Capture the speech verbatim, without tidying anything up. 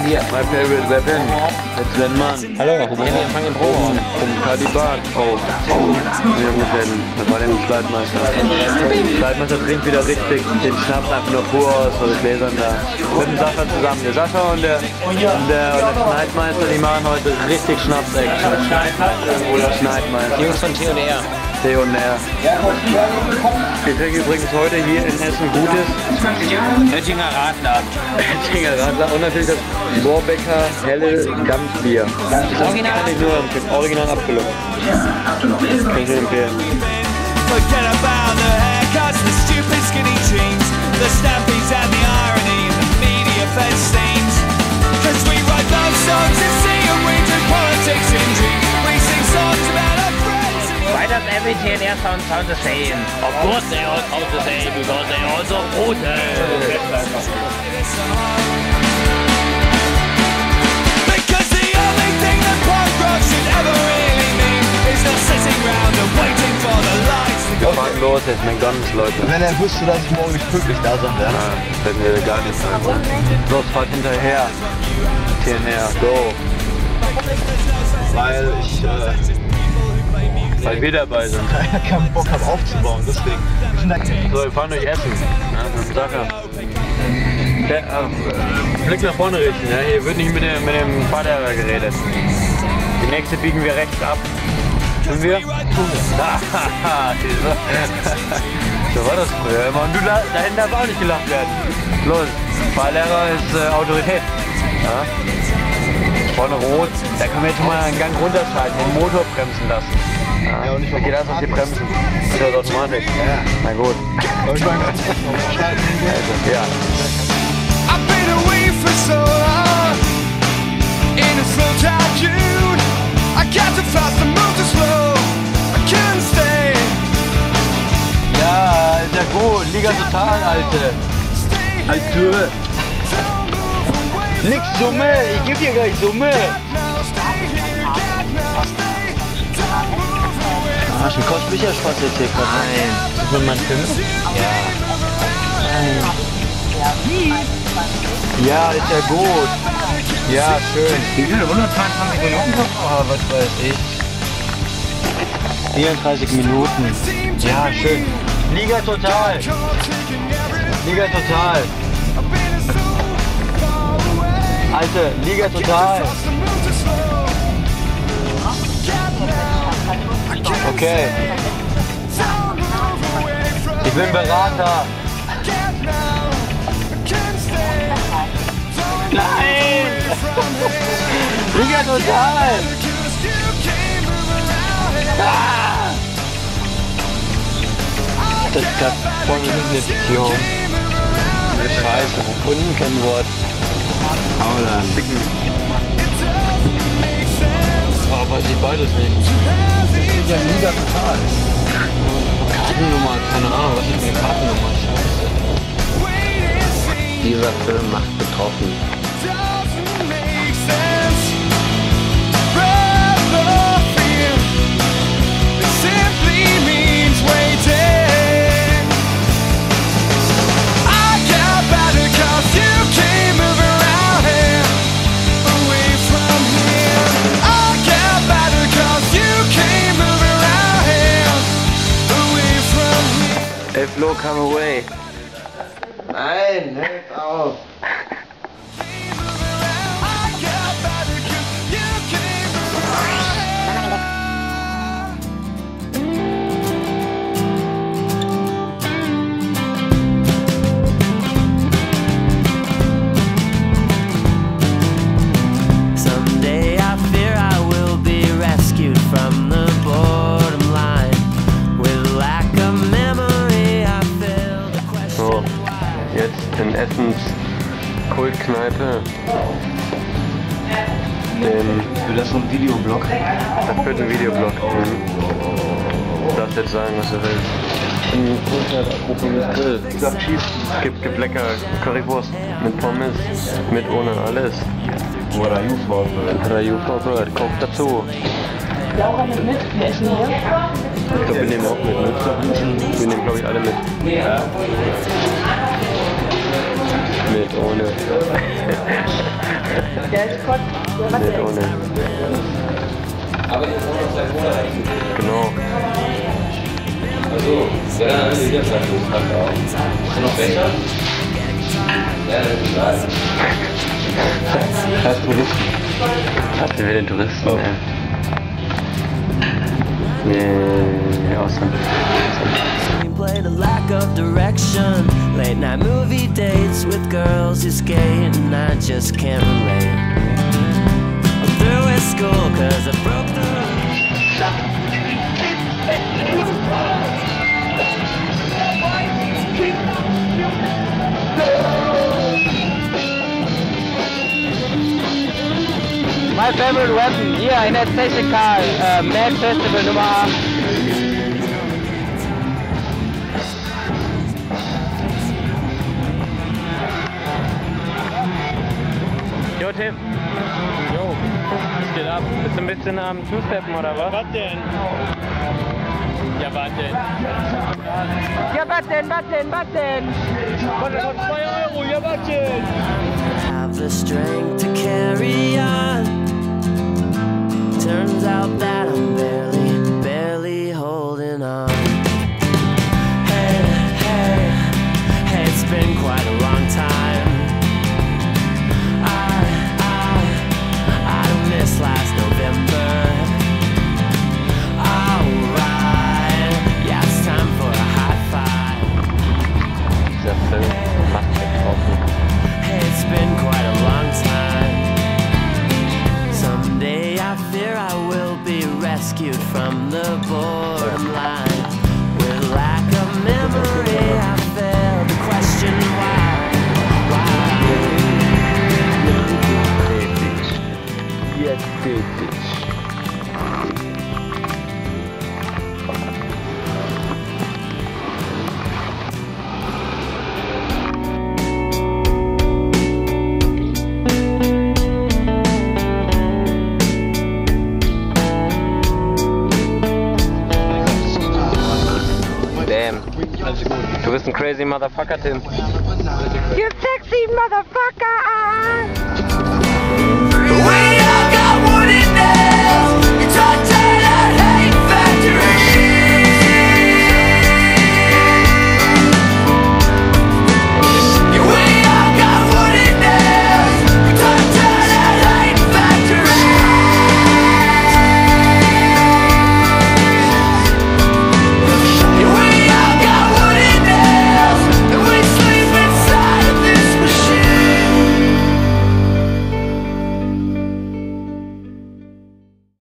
hier. My favorite weapon. Mit Sven Mann. Hallo, wir fangen im Probe an. Vom Kalibat. Oh, wir haben das war der Schleitmeister. Der Schleitmeister trinkt wieder richtig den Schnaps einfach nur pur aus, aus den Gläsern da. Mit dem Sascha zusammen. Der Sascha und der, und der, und der Schneidmeister, die machen heute richtig Schnaps-Action. Oder Schneidmeister. Jungs von T und R. T und R. Wir trinken übrigens heute hier in Essen Gutes. Oettinger Radler. Oettinger Radler und natürlich das Lorbecker helle Dampfbier. Das Original? kann ich nur empfehlen. Original abgelungen. Kann ich nur empfehlen. Forget about the haircuts, the stupid skinny jeans, the stampies and the irony, the media fed stains. Cause we write love songs and see and we do politics in dreams. We sing songs about our friends and Why does every T and R sound sound the same? Of course they all sound the same because they are so brutal. because the only thing that punk rock should ever really mean is not sitting round and waiting for the lights to Wir go. fahren los jetzt, McDonalds, Leute. Wenn er wüsste, dass ich morgen nicht pünktlich da sein werde. Ja, fällt mir gar nicht ein. Los, fahrt hinterher. T und R, go. Weil ich äh, Weil wir dabei sind. keinen Bock habe aufzubauen, deswegen. Ich bin da So, wir fahren durch Essen. Ja, mit dem Sacher. Der, äh, Blick nach vorne richten, ja? Hier wird nicht mit dem, mit dem Fahrlehrer geredet. Die nächste biegen wir rechts ab. Tun wir? Tun wir. So war das früher immer. Und du, da hinten darf auch nicht gelacht werden. Los, Fahrlehrer ist äh, Autorität. Ja? Vorne rot, da können wir jetzt mal einen Gang runterschalten, den Motor bremsen lassen. Ja, Ja, und nicht da geht alles auf die Bremsen. Das ist ja Automatik. Ja. Na gut. irgendwann Also, ja. I've been away for so long in a slow town June. I got too fast and moved too slow. I couldn't stay. Ja, ist ja gut. Liga total, Alte. Alte. Nix Summe, ich geb dir gleich Summe. Ach, wie kostet mich ja Spaß jetzt hier gerade? Nein. Ist das mein Film? Ja, ist ja gut. Ja, schön. Wie viel? hundertzweiundzwanzig Minuten? Oh, was weiß ich. vierunddreißig Minuten. Ja, schön. Liga total. Liga total. Alte, Liga total. Okay. Ich bin Berater. Nein! Liga total! Ah! Das gab voll eine Beziehung. Scheiße, Kundenkennwort. Aulan. Oh, weiß ich beides nicht. Ja, Liga total. Kartennummer, keine Ahnung, was ist eine Kartennummer? Scheiße. Dieser Film macht betroffen. Hey Flo, come away. Nein, hört auf. Someday I fear I will be rescued from the bottom line. With lack of memory I fail the question. So, jetzt in Essens Kultkneipe. Dem, Für das so ein Videoblog. das wird ein Videoblog. Mhm. Du darfst jetzt sagen, was du willst. Ein Kultkneipe, Grill. Gibt, gibt lecker Currywurst mit Pommes, mit ohne alles. Oder Jufwort. Raju-Vorbild, Coke dazu. Laura nimmt mit, wir essen hier. Ich glaube, wir nehmen auch mit, ne? Wir nehmen, glaube ich, alle mit. Mit, ohne. Geldspot, was Nicht denn? ohne. Aber jetzt haben wir zwei Monate. Genau. Also, ja, dann ist jetzt halt los. Ist noch besser? Ja, das ist egal. Das ist Touristen. Hatten wir den Touristen, Oh. ja. Nee, Ausland. Play the lack of direction. Late night movie dates with girls who skate, and I just can't relate. I'm through with school cause I broke the My favorite weapon here in that station car, uh, Mad Festival Nummer acht. Jo Tim. Jo. Was geht ab? Bist du ein bisschen am Two-Steppen oder was? Was denn? Ja, was denn? Ja, was denn, was denn, was denn? Von zwei Euro, ja, was denn? have the strength to carry on. Turns out that I'm barely, barely holding on. Hey, hey, hey, it's been quite a long time. I, I, I missed last November. Alright, yeah, it's time for a high five. Dieser Film macht mich getroffen. Hey, it's been quite a long time. Someday I fear I will be rescued from the borderline. With lack of memory, I fail to question why. Jetzt tätig. Damn. Du bist ein crazy Motherfucker, Tim. You sexy motherfucker! We all got one in there.